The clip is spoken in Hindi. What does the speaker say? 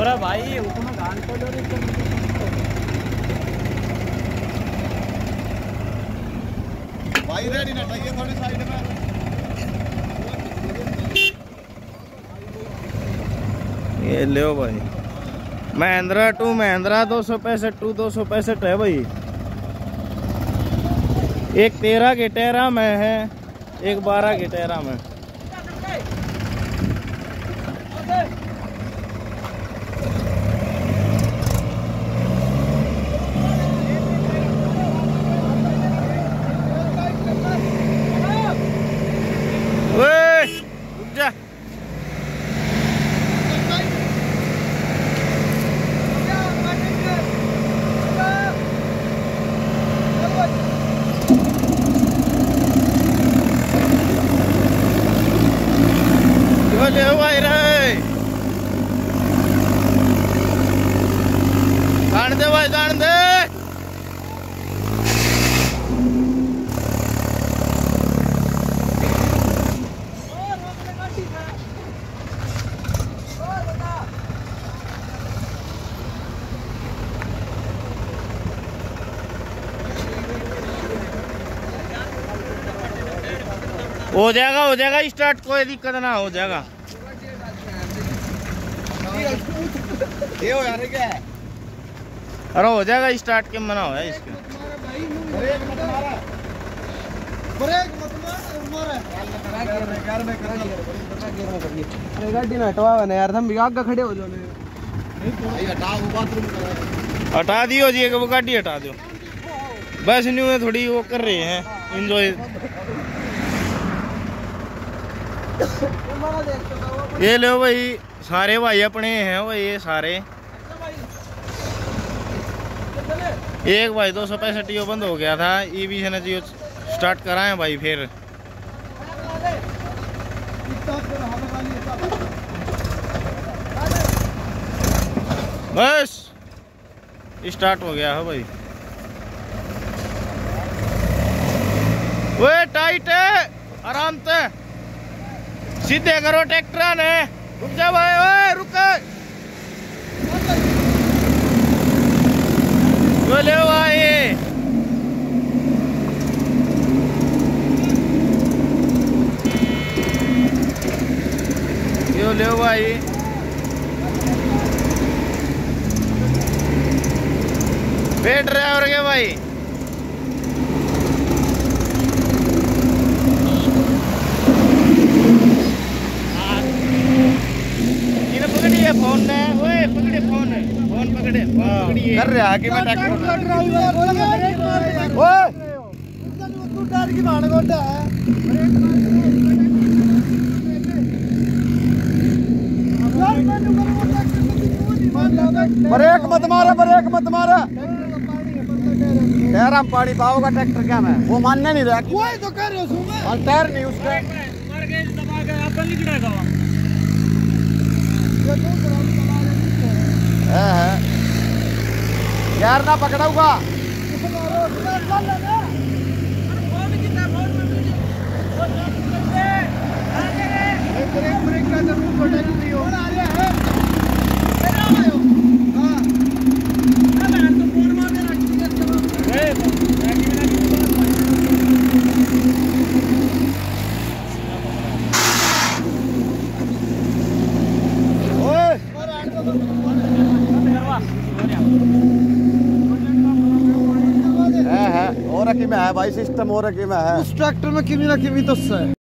अरे भाई उसमें गान को भाई रेडी ना चाहिए थोड़ी साइड में। ये ले भाई महिंद्रा टू महिंद्रा 265 है भाई। एक 13 के टेरा में है, एक 12 के टेरा में। रुक जा। ले भाई रे गाड़ दे भाई गाड़ दे। हो जाएगा स्टार्ट, कोई दिक्कत ना, हो जाएगा। ये हो यार क्या है? अरे हो जाएगा स्टार्ट, के मना हो है इसके। ब्रेक मत मारा, ब्रेक मत मारा। अरे गाड़ी ना हटवा ना यार, हम बिगाड़ का खड़े हो जाओ। भाई हटाओ, बाथरूम करा। हटा दियो जी, वो गाड़ी हटा दो बस। न्यू में थोड़ी वो कर रहे हैं एंजॉय। ये लो भाई, सारे भाई अपने हैं वो, ये सारे। एक भाई 265 यो बंद हो गया था, ये भी है ना जी स्टार्ट कराएं भाई फिर। बस स्टार्ट हो गया है भाई। वो टाइट है, आराम से सीधे करो ट्रैक्टर ने। रुक जा भाई, ओए रुक। जो ले भाई, यो ले भाई। बैठ ड्राइवर के भाई। फोन ने, ओए पकड़े फोन है, फोन पकड़े, फोन पकड़िए। कर रहा है कि मैं ट्रैक्टर ओए तू डर की भाड़ गोटा है। ब्रेक मत मारा, ब्रेक मत मारा। टायर हम पानी पाओगा ट्रैक्टर क्या मैं, वो मानने नहीं रहा। कोई तो कर रहे हो, टायर नहीं उसका। मर गए दबा के अपन नहीं गिरेगा। यार ना पकड़ाऊंगा। और में है भाई, सिस्टम और में है। उस ट्रैक्टर में किमी ना किमी तो है।